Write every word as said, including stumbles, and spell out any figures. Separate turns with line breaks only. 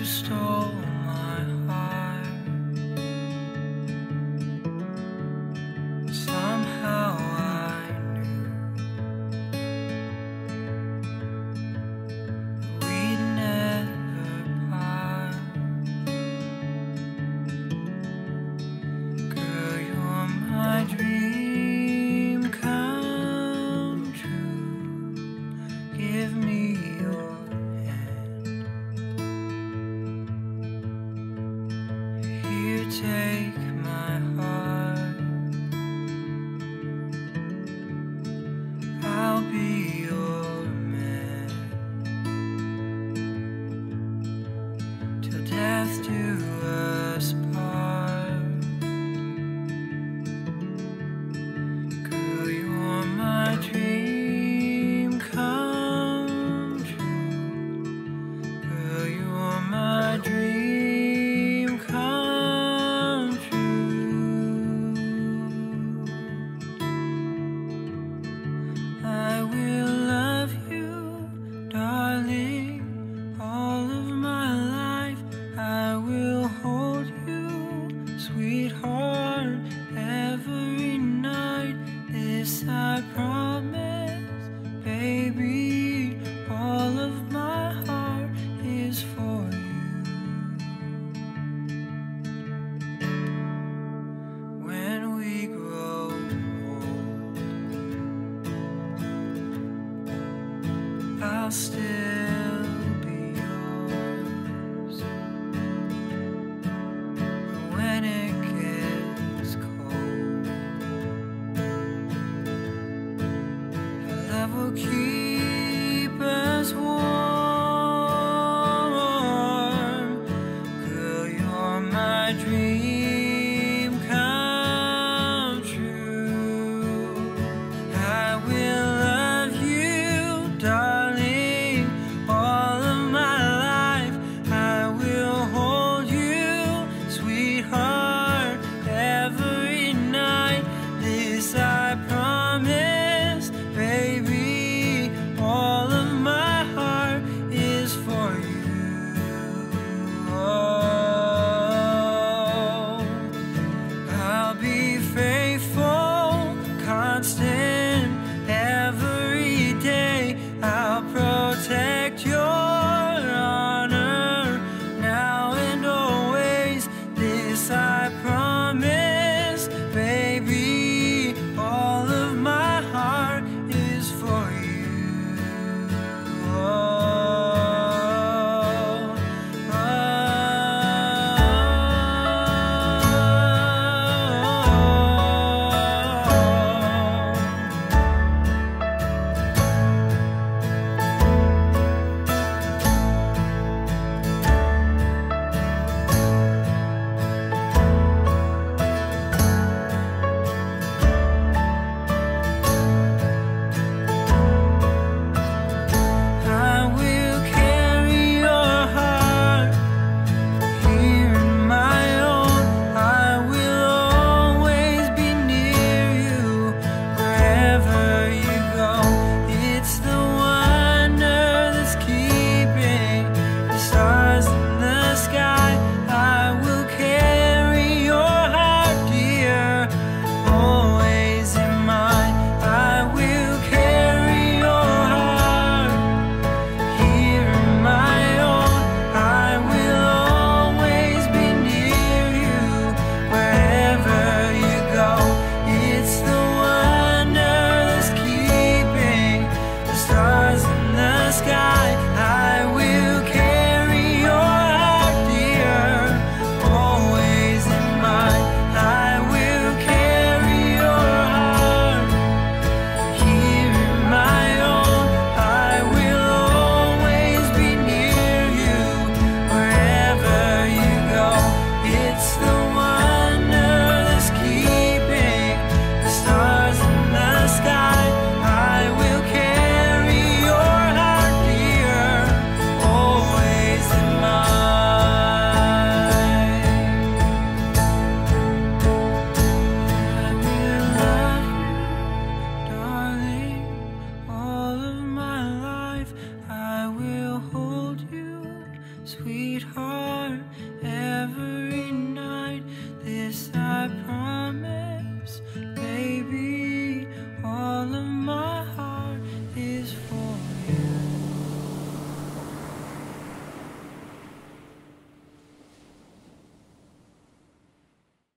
You stole my heart. Somehow I knew we'd never part. Girl, you're my dream come true. Give me your hand. Here, take my heart. I'll be your man till death do us part. Girl, you're my dream come true. Girl, you're my dream come true. I will love you, darling, all of my life. I will hold you, sweetheart, every night. This I promise, baby, all of my heart is for you. When we grow old, I'll still be yours. When it gets cold, your love will keep us warm. Girl, you're my dream come true. I will love you, darling, sweetheart,